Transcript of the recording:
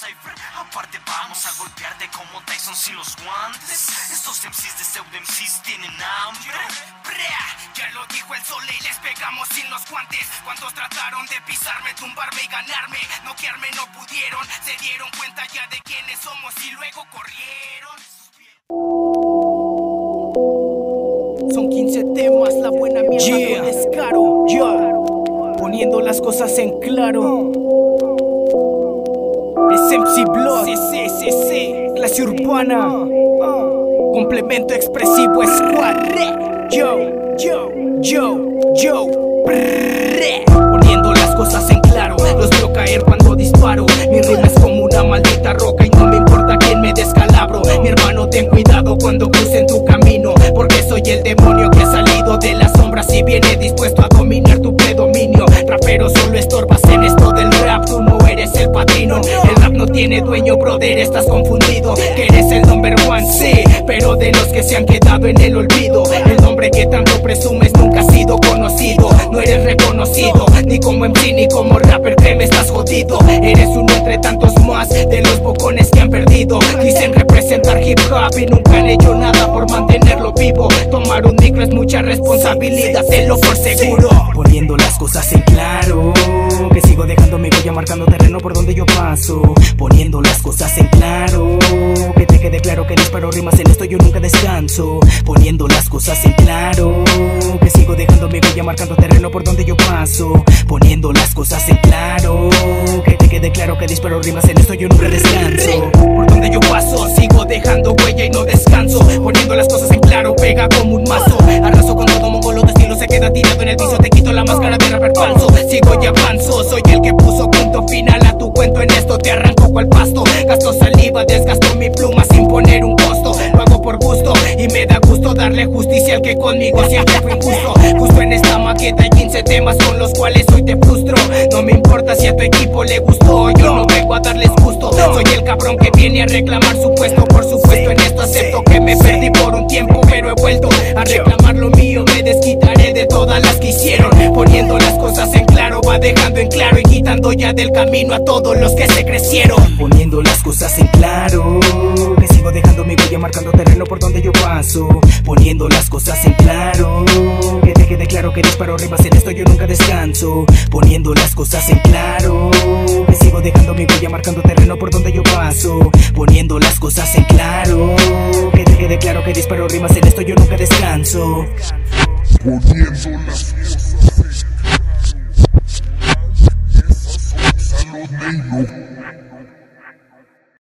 Cypher. Aparte vamos a golpearte como Tyson sin los guantes. Estos MCs de pseudo MCs tienen hambre. Ya lo dijo el Sole y les pegamos sin los guantes. Cuantos trataron de pisarme, tumbarme y ganarme, noquearme no pudieron. Se dieron cuenta ya de quiénes somos y luego corrieron. Son 15 temas, la buena mierda no descaro. Poniendo las cosas en claro. Es MC Blood, clase urbana, complemento expresivo Squad. Poniendo las cosas en claro, los veo caer cuando disparo. Mi rima es como una maldita roca y no me importa quién me descalabro. Mi hermano, ten cuidado cuando crucen tu camino, porque soy el demonio que ha salido de las sombras y viene dispuesto a dominar tu predominio. Rapero, solo estorbas en esto del rap, tú no eres el padrino. El rap no tiene dueño, brother, estás confundido. Que eres el number one, sí, pero de los que se han quedado en el olvido. El nombre que tanto presumes nunca ha sido conocido. No eres reconocido, ni como MC ni como rapper, créeme, estás jodido. Eres uno entre tantos más de los bocones que han perdido. Dicen representar hip hop y nunca han hecho nada por mantenerlo vivo. Tomar un micro es mucha responsabilidad, tenlo por seguro. Poniendo las cosas en claro, que sigo dejando mi huella marcando terreno por donde yo paso. Poniendo las cosas en claro, que te quede claro que disparo rimas en esto, yo nunca descanso. Poniendo las cosas en claro, que sigo dejando mi huella marcando terreno por donde yo paso. Poniendo las cosas en claro, que te quede claro que disparo rimas en esto, yo nunca descanso. Por donde yo paso, sigo dejando huella y no descanso. Poniendo las cosas en claro, pega como un mazo. Arraso con todo mongolo de estilo, se queda tirado en el piso. Te quito la máscara de rapper falso, sigo y avanzo. Soy el que puso punto final a tu cuento, en esto te arranco cual pasto. Gasto saliva, desgasto mi pluma sin poner un costo. Lo hago por gusto y me da gusto darle justicia al que conmigo siempre fue injusto. Justo en esta maqueta hay 15 temas con los cuales hoy te frustro. No me importa si a tu equipo le gustó, yo no vengo a darles gusto. Soy el cabrón que viene a reclamar su puesto. Por supuesto en esto acepto que me perdí por un tiempo, pero he vuelto a reclamar lo mío. Me desquitaré de todas las que hicieron. Poniendo las cosas en claro, va dejando en claro y quitando ya del camino a todos los que se crecieron. Poniendo las cosas en claro, que sigo dejando mi huella marcando terreno por donde yo paso. Poniendo las cosas en claro, que te quede claro que disparo rimas en esto, yo nunca descanso. Poniendo las cosas en claro, que sigo dejando mi huella marcando terreno por donde yo paso. Poniendo las cosas en claro, que te quede claro que disparo rimas en esto, yo nunca descanso. Poniendo las cosas en claro, esas son salud,